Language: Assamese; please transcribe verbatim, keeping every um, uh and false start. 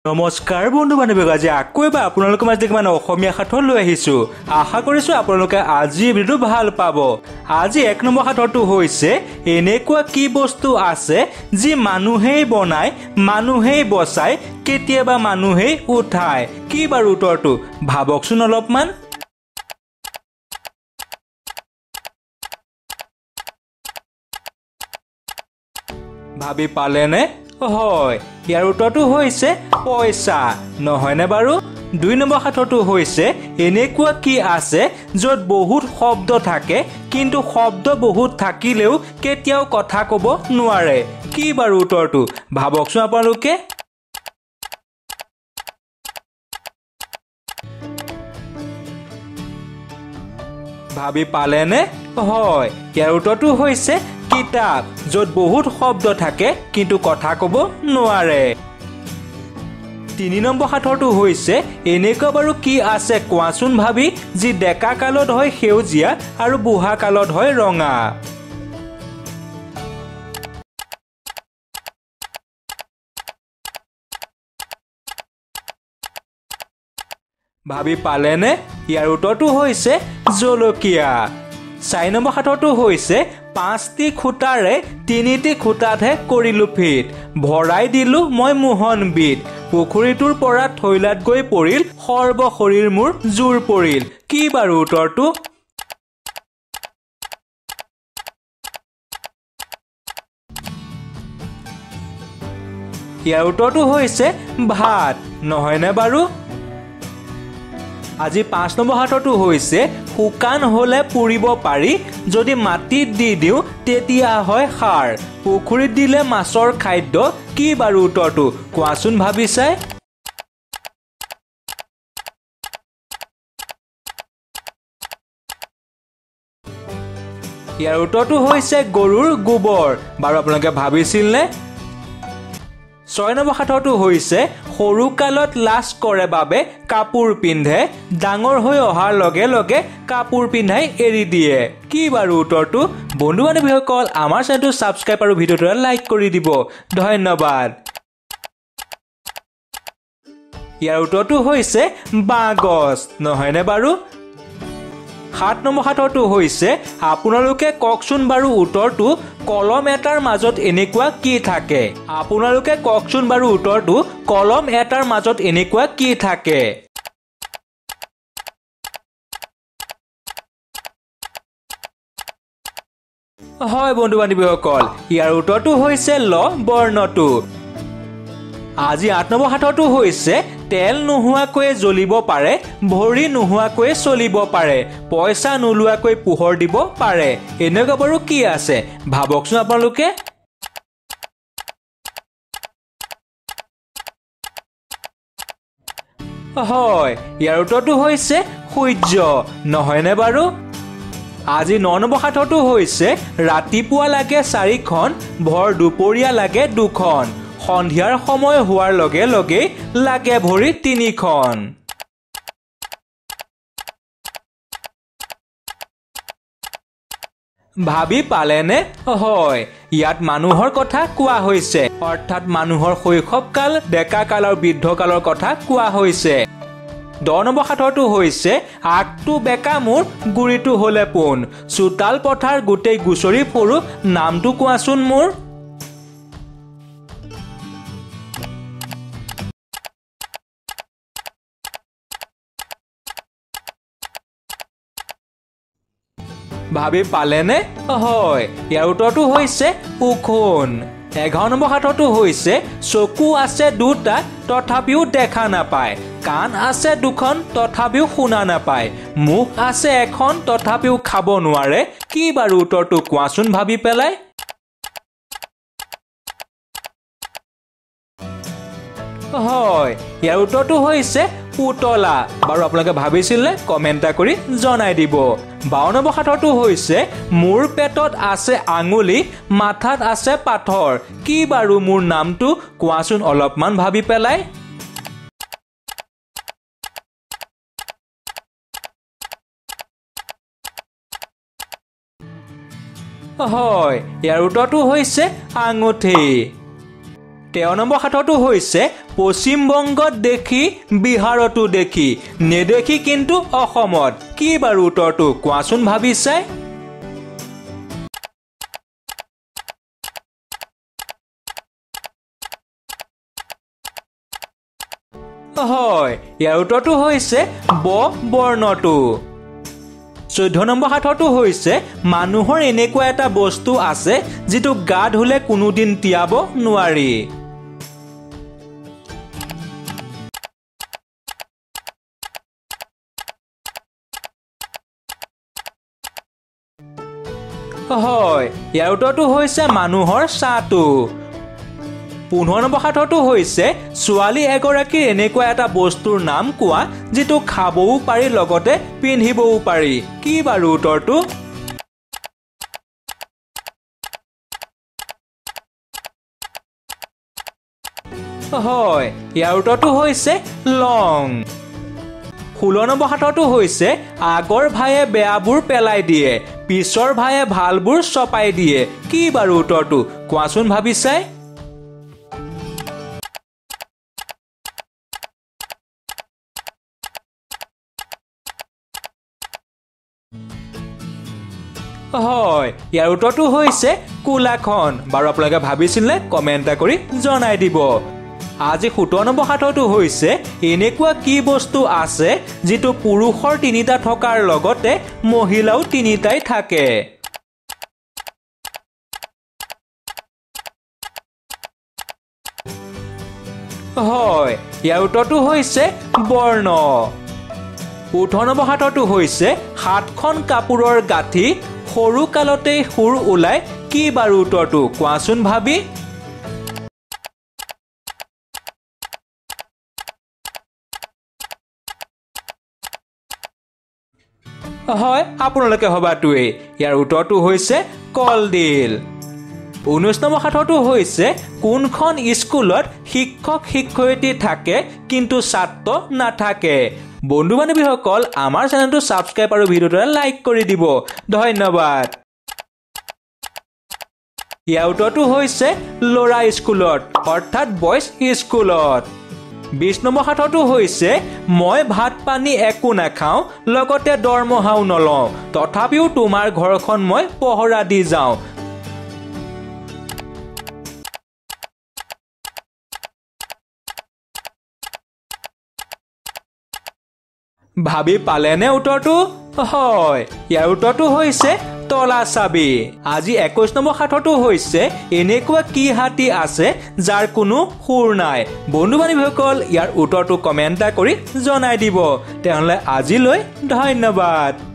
নমস্কাৰ বন্ধু বান্ধৱী আজি আকৌ এবাৰ আপোনালোকৰ মাজত কিমান অসমীয়া সাথৰ লৈ আহিছো আশা কৰিছো আপোনালোকে আজি ভিডিঅ'টো ভাল পাব আজি এক নম্বৰ সাথৰটো হৈছে এনেকুৱা কি বস্তু আছে যি মানুহেই বনাই মানুহেই বচাই কেতিয়াবা মানুহেই উঠায় কি বাৰু উত্তৰটো ভাবকচোন অলপমান ভাবি পালেনে হয় ইয়াৰ উত্তৰটো হৈছে পইচা নহয়নে বাৰু দুই নম্বৰ সাথৰটো হৈছে এনেকুৱা কি আছে য'ত বহুত শব্দ থাকে কিন্তু শব্দ বহুত থাকিলেও কেতিয়াও কথা ক'ব নোৱাৰে কি বাৰু উত্তৰটো ভাবকচোন আপোনালোকে ভাবি পালেনে হয় ইয়াৰ উত্তৰটো হৈছে কিতাপ য'ত বহুত শব্দ থাকে কিন্তু কথা ক'ব নোৱাৰে তিনি নম্বৰ সাথৰটো হৈছে এনেকুৱা বাৰু কি আছে কোৱাচোন ভাবি যি ডেকা কালত হয় সেউজীয়া আৰু বুঢ়া কালত হয় ৰঙা ভাবি পালেনে ইয়াৰ উত্তৰটো হৈছে জলকীয়া চাৰি নম্বৰ সাথৰটো হৈছে পাঁচটি খুঁটাৰে তিনিটি খুঁটাতহে কৰিলো ফিট ভৰাই দিলো মই মোহনবিধ পুখুৰীটোৰ পৰা থৈলাত গৈ পৰিল সৰ্ব শৰীৰ মোৰ জোৰ পৰিল কি বাৰু উত্তৰটো ইয়াৰ উত্তৰটো হৈছে ভাত নহয়নে বাৰু আজি পাঁচ নম্বৰ সাথৰটো হৈছে শুকান হলে পুৰিব পাৰি যদি মাটিত দি দিও তেতিয়া হয় সাৰ পুখুৰীত দিলে মাছৰ খাদ্য কি বাৰু উত্তৰটো কোৱাচোন ভাবি চাই ইয়াৰ উত্তৰটো হৈছে গৰুৰ গোবৰ বাৰু আপোনালোকে ভাবিছিলনে ছয় নম্বৰ সাথৰটো হৈছে সৰু কালত লাজ কৰে বাবে কাপোৰ পিন্ধে ডাঙৰ হৈ অহাৰ লগে লগে কাপোৰ পিন্ধাই এৰি দিয়ে কি বাৰু উত্তৰটো বন্ধু বান্ধৱীসকল আমাৰ চেনেলটো সাবস্ক্ৰাইব আৰু ভিডিঅ'টো লাইক কৰি দিব ধন্যবাদ ইয়াৰ উত্তৰটো হৈছে বাঁহগছ নহয়নে বাৰু সাত নম্বৰ সাথৰটো হৈছে আপোনালোকে কওকচোন বাৰু উত্তৰটো কলম এটাৰ মাজত এনেকুৱা কি থাকে আপোনালোকে কওকচোন বাৰু উত্তৰটো কলম এটাৰ মাজত এনেকুৱা কি থাকে হয় বন্ধু বান্ধৱীসকল ইয়াৰ উত্তৰটো হৈছে ল বৰ্ণটো আজি আঠ নম্বৰ সাথৰটো হৈছে তেল নোহোৱাকৈ জ্বলিব পাৰে ভৰি নোহোৱাকৈ চলিব পাৰে পইচা নোলোৱাকৈ পোহৰ দিব পাৰে এনেকুৱা বাৰু কি আছে ভাবকচোন আপোনালোকে হয় ইয়াৰ উত্তৰটো হৈছে সূৰ্য নহয়নে বাৰু আজি ন নম্বৰ সাথৰটো হৈছে ৰাতিপুৱা লাগে চাৰিখন ভৰ দুপৰীয়া লাগে দুখন সন্ধিয়াৰ সময় হোৱাৰ লগে লগে লাগে ভৰি তিনিখন ভাবি পালেনে হয় ইয়াত মানুহৰ কথা কোৱা হৈছে অৰ্থাৎ মানুহৰ শৈশৱকাল ডেকা কাল আৰু বৃদ্ধ কালৰ কথা কোৱা হৈছে দহ নম্বৰ সাথৰটো হৈছে আগটো বেকা মোৰ গুৰিটো হলে পোন চোতাল পথাৰ গোটেই গুচৰি ফুৰো নামটো কোৱাচোন মোৰ ভাবি পালেনে হয় ইয়াৰ উত্তৰটো হৈছে উখোন এঘাৰ নম্বৰ সাথৰটো হৈছে চকু আছে দুটা তথাপিও দেখা নাপায় কাণ আছে দুখন তথাপিও শুনা নাপায় মুখ আছে এখন তথাপিও খাব নোৱাৰে কি বাৰু উত্তৰটো কোৱাচোন ভাবি পেলাই হয় ইয়াৰ উত্তৰটো হৈছে পুতলা বাৰু আপোনালোকে ভাবিছিলে কমেন্ট কৰি জনাই দিব বাৱন্ন নম্বৰ সাথৰটো হৈছে মোৰ পেটত আছে আঙুলি মাথাত আছে পাথৰ কি বাৰু মোৰ নামটো কোৱাচোন অলপমান ভাবি পেলাই হয় ইয়াৰ উত্তৰটো হৈছে আঙুঠি তেৰ নম্বৰ সাঁথৰটো হৈছে পশ্চিম বংগত দেখি বিহাৰতো দেখি নেদেখি কিন্তু অসমত কি বাৰু উত্তৰটো কোৱাচোন ভাবি চাই হয় ইয়াৰ উত্তৰটো হৈছে ব বৰ্ণটো চৈধ্য নম্বৰ সাঁথৰটো হৈছে মানুহৰ এনেকুৱা এটা বস্তু আছে যিটো গা ধুলে কোনোদিন তিয়াব নোৱাৰি হয় ইয়াৰ উত্তৰটো হৈছে মানুহৰ ছাটো পোন্ধৰ নম্বৰ সাঁথৰটো হৈছে ছোৱালী এগৰাকীৰ এনেকুৱা এটা বস্তুৰ নাম কোৱা যিটো খাবও পাৰি লগতে পিন্ধিবও পাৰি কি বাৰু উত্তৰটো হয় ইয়াৰ উত্তৰটো হৈছে লং ষোল্ল নম্বৰ সাঁথৰটো হৈছে আগৰ ভায়ে বেয়াবোৰ পেলাই দিয়ে পিছৰ ভায়ে ভালবোৰ চপাই দিয়ে কি বাৰু উত্তৰটো কোৱাচোন ভাবি চাই হয় ইয়াৰ উত্তৰটো হৈছে কুলাখন বাৰু আপোনালোকে ভাবিছিলে কমেন্ট কৰি জনাই দিব আজি সোতৰ নম্বৰ সাঁথৰটো হৈছে এনেকুৱা কি বস্তু আছে যিটো পুৰুষৰ তিনিটা থকাৰ লগতে মহিলাও তিনিটাই থাকে হয় ইয়াৰ উত্তৰটো হৈছে বৰ্ণ ওঠৰ নম্বৰ সাঁথৰটো হৈছে সাতখন কাপোৰৰ গাঁঠি সৰু কালতেই সুৰ ওলাই কি বাৰু উত্তৰটো কোৱাচোন ভাবি হয় আপোনালোকে হবাটোৱে ইয়াৰ উত্তৰটো হৈছে কলডিল ঊনৈশ নম্বৰ সাঁথৰটো হৈছে কোনখন স্কুলত শিক্ষক শিক্ষয়িত্ৰী থাকে কিন্তু ছাত্ৰ নাথাকে বন্ধু বান্ধৱীসকল আমাৰ চেনেলটো সাবস্ক্ৰাইব আৰু ভিডিঅ'টো লাইক কৰি দিব ধন্যবাদ ইয়াৰ উত্তৰটো হৈছে ল'ৰা স্কুলত অৰ্থাৎ বয়জ স্কুলত বিশ নম্বৰ সাঁথৰটো হৈছে মই ভাত পানী একো নাখাওঁ লগতে দৰমহাও নলওঁ তথাপিও তোমাৰ ঘৰখন মই পহৰা দি যাওঁ ভাবি পালেনে উত্তৰটো হয় ইয়াৰ উত্তৰটো হৈছে তলা চাবি আজি একৈশ নম্বৰ সাঁথৰটো হৈছে এনেকুৱা কি হাতী আছে যাৰ কোনো সুৰ নাই বন্ধু বান্ধৱীসকল ইয়াৰ উত্তৰটো কমেন্ট কৰি জনাই দিব তেনেহলে আজিলৈ ধন্যবাদ।